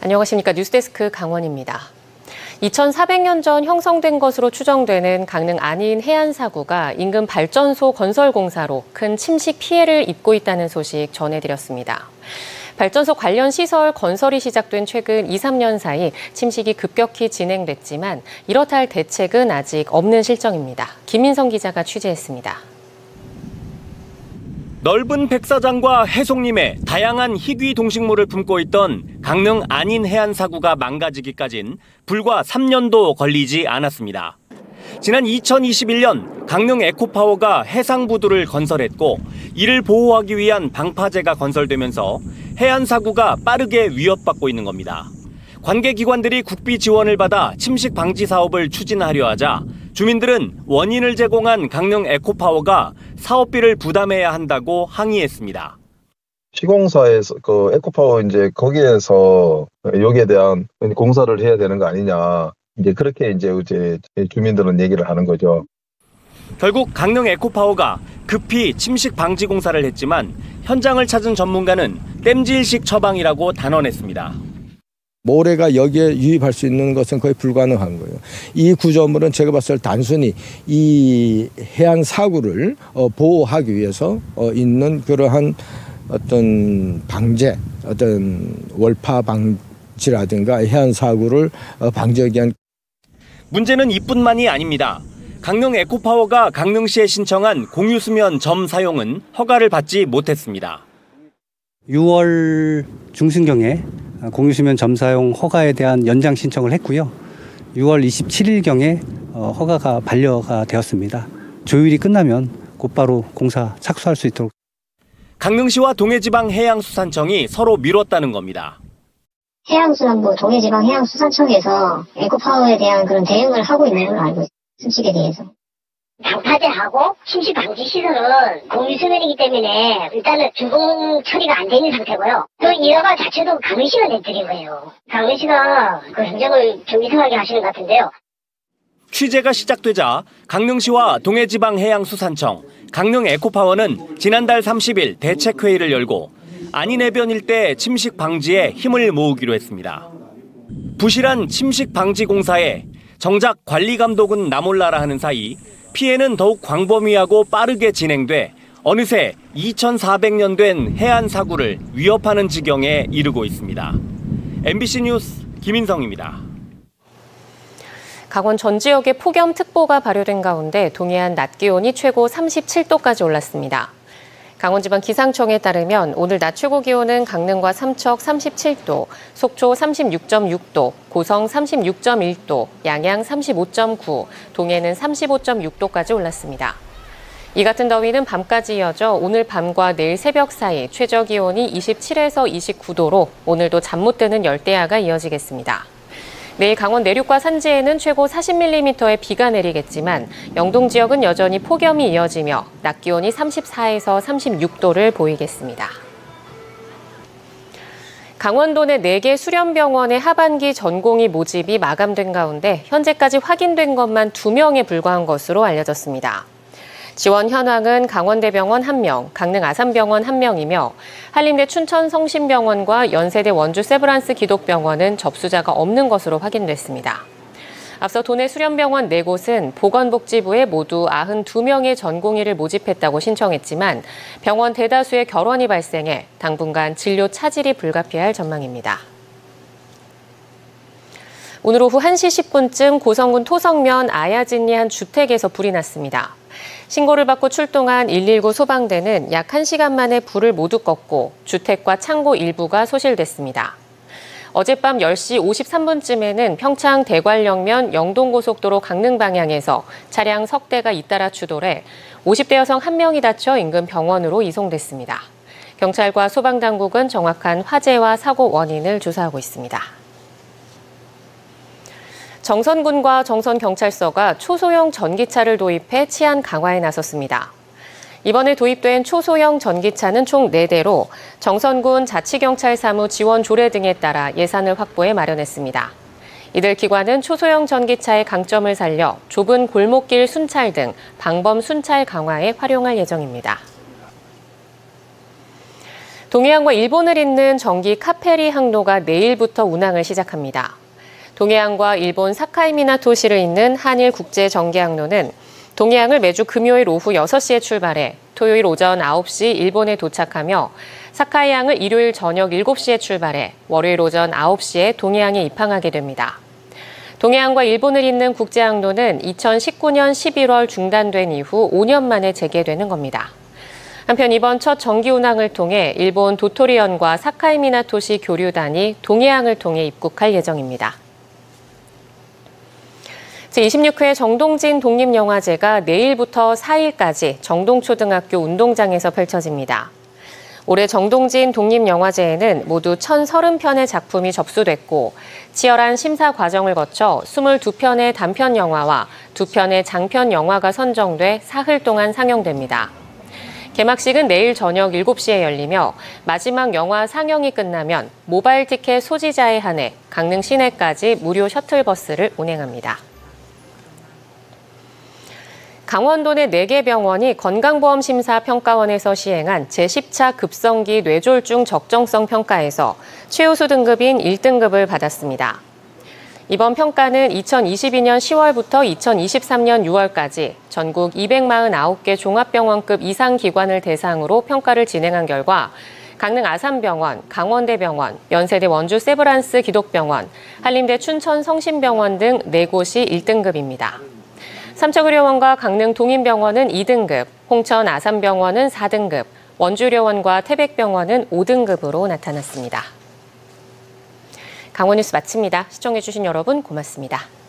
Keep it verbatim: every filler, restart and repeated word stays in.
안녕하십니까. 뉴스데스크 강원입니다. 이천사백 년 전 형성된 것으로 추정되는 강릉 안인 해안사구가 인근 발전소 건설 공사로 큰 침식 피해를 입고 있다는 소식 전해드렸습니다. 발전소 관련 시설 건설이 시작된 최근 이, 삼 년 사이 침식이 급격히 진행됐지만 이렇다 할 대책은 아직 없는 실정입니다. 김민성 기자가 취재했습니다. 넓은 백사장과 해송림에 다양한 희귀 동식물을 품고 있던 강릉 안인 해안사구가 망가지기까진 불과 삼 년도 걸리지 않았습니다. 지난 이천이십일 년 강릉 에코파워가 해상부두를 건설했고 이를 보호하기 위한 방파제가 건설되면서 해안사구가 빠르게 위협받고 있는 겁니다. 관계기관들이 국비 지원을 받아 침식 방지 사업을 추진하려 하자 주민들은 원인을 제공한 강릉 에코파워가 사업비를 부담해야 한다고 항의했습니다. 시공사에서 그 에코파워 이제 거기에서 여기에 대한 공사를 해야 되는 거 아니냐. 이제 그렇게 이제 이제 주민들은 얘기를 하는 거죠. 결국 강릉 에코파워가 급히 침식 방지 공사를 했지만 현장을 찾은 전문가는 땜질식 처방이라고 단언했습니다. 모래가 여기에 유입할 수 있는 것은 거의 불가능한 거예요. 이 구조물은 제가 봤을 때 단순히 이 해안 사구를 보호하기 위해서 있는 그러한 어떤 방제, 어떤 월파 방지라든가 해안 사구를 방지하기 위한. 문제는 이뿐만이 아닙니다. 강릉 에코파워가 강릉시에 신청한 공유수면 점 사용은 허가를 받지 못했습니다. 유월 중순경에 공유수면 점 사용 허가에 대한 연장 신청을 했고요. 유월 이십칠일경에 허가가 반려가 되었습니다. 조율이 끝나면 곧바로 공사 착수할 수 있도록. 강릉시와 동해지방해양수산청이 서로 미뤘다는 겁니다. 해양수산부 동해지방해양수산청에서 에코파워에 대한 그런 대응을 하고 있는 걸로 알고 있습니다. 침식에 대해서. 방파제하고 침식 방지 시설은 공유수면이기 때문에 일단은 준공 처리가 안 돼 있는 상태고요. 또 이 허가 자체도 강릉시가 내드린 거예요. 강릉시가 그 행정을 좀 이상하게 하시는 것 같은데요. 취재가 시작되자 강릉시와 동해지방해양수산청, 강릉 에코파워는 지난달 삼십일 대책회의를 열고 안인 해변 일대 침식 방지에 힘을 모으기로 했습니다. 부실한 침식 방지 공사에 정작 관리 감독은 나 몰라라 하는 사이 피해는 더욱 광범위하고 빠르게 진행돼 어느새 이천사백 년 된 해안 사구를 위협하는 지경에 이르고 있습니다. 엠비씨 뉴스 김인성입니다. 강원 전 지역에 폭염특보가 발효된 가운데 동해안 낮 기온이 최고 삼십칠 도까지 올랐습니다. 강원지방기상청에 따르면 오늘 낮 최고 기온은 강릉과 삼척 삼십칠 도, 속초 삼십육 점 육 도, 고성 삼십육 점 일 도, 양양 삼십오 점 구, 동해는 삼십오 점 육 도까지 올랐습니다. 이 같은 더위는 밤까지 이어져 오늘 밤과 내일 새벽 사이 최저 기온이 이십칠에서 이십구 도로 오늘도 잠 못 드는 열대야가 이어지겠습니다. 내일 강원 내륙과 산지에는 최고 사십 밀리미터의 비가 내리겠지만 영동 지역은 여전히 폭염이 이어지며 낮 기온이 삼십사에서 삼십육 도를 보이겠습니다. 강원도 내 네 개 수련병원의 하반기 전공의 모집이 마감된 가운데 현재까지 확인된 것만 두 명에 불과한 것으로 알려졌습니다. 지원 현황은 강원대병원 한 명, 강릉 아산병원 한 명이며 한림대 춘천성심병원과 연세대 원주 세브란스 기독병원은 접수자가 없는 것으로 확인됐습니다. 앞서 도내 수련병원 네 곳은 보건복지부에 모두 구십이 명의 전공의를 모집했다고 신청했지만 병원 대다수의 결원이 발생해 당분간 진료 차질이 불가피할 전망입니다. 오늘 오후 한 시 십 분쯤 고성군 토성면 아야진리 한 주택에서 불이 났습니다. 신고를 받고 출동한 일일구 소방대는 약 한 시간 만에 불을 모두 껐고 주택과 창고 일부가 소실됐습니다. 어젯밤 열 시 오십삼 분쯤에는 평창 대관령면 영동고속도로 강릉 방향에서 차량 석 대가 잇따라 추돌해 오십 대 여성 한 명이 다쳐 인근 병원으로 이송됐습니다. 경찰과 소방당국은 정확한 화재와 사고 원인을 조사하고 있습니다. 정선군과 정선경찰서가 초소형 전기차를 도입해 치안 강화에 나섰습니다. 이번에 도입된 초소형 전기차는 총 네 대로 정선군 자치경찰 사무 지원 조례 등에 따라 예산을 확보해 마련했습니다. 이들 기관은 초소형 전기차의 강점을 살려 좁은 골목길 순찰 등 방범 순찰 강화에 활용할 예정입니다. 동해안과 일본을 잇는 전기 카페리 항로가 내일부터 운항을 시작합니다. 동해안과 일본 사카이 미나토시를 잇는 한일 국제 전기 항로는 동해안을 매주 금요일 오후 여섯 시에 출발해 토요일 오전 아홉 시 일본에 도착하며 사카이항을 일요일 저녁 일곱 시에 출발해 월요일 오전 아홉 시에 동해항에 입항하게 됩니다. 동해안과 일본을 잇는 국제항로는 이천십구 년 십일월 중단된 이후 오 년 만에 재개되는 겁니다. 한편 이번 첫 정기 운항을 통해 일본 도토리현과 사카이 미나토시 교류단이 동해항을 통해 입국할 예정입니다. 제이십육 회 정동진 독립영화제가 내일부터 사 일까지 정동초등학교 운동장에서 펼쳐집니다. 올해 정동진 독립영화제에는 모두 천삼십 편의 작품이 접수됐고 치열한 심사 과정을 거쳐 이십이 편의 단편 영화와 두 편의 장편 영화가 선정돼 사흘 동안 상영됩니다. 개막식은 내일 저녁 일곱 시에 열리며 마지막 영화 상영이 끝나면 모바일 티켓 소지자에 한해 강릉 시내까지 무료 셔틀버스를 운행합니다. 강원도 내 네 개 병원이 건강보험심사평가원에서 시행한 제십 차 급성기 뇌졸중 적정성 평가에서 최우수 등급인 일 등급을 받았습니다. 이번 평가는 이천이십이 년 시월부터 이천이십삼 년 유월까지 전국 이백사십구 개 종합병원급 이상 기관을 대상으로 평가를 진행한 결과 강릉 아산병원, 강원대병원, 연세대 원주 세브란스 기독병원, 한림대 춘천 성심병원 등 네 곳이 일 등급입니다. 삼척의료원과 강릉 동인병원은 이 등급, 홍천 아산병원은 사 등급, 원주의료원과 태백병원은 오 등급으로 나타났습니다. 강원뉴스 마칩니다. 시청해주신 여러분 고맙습니다.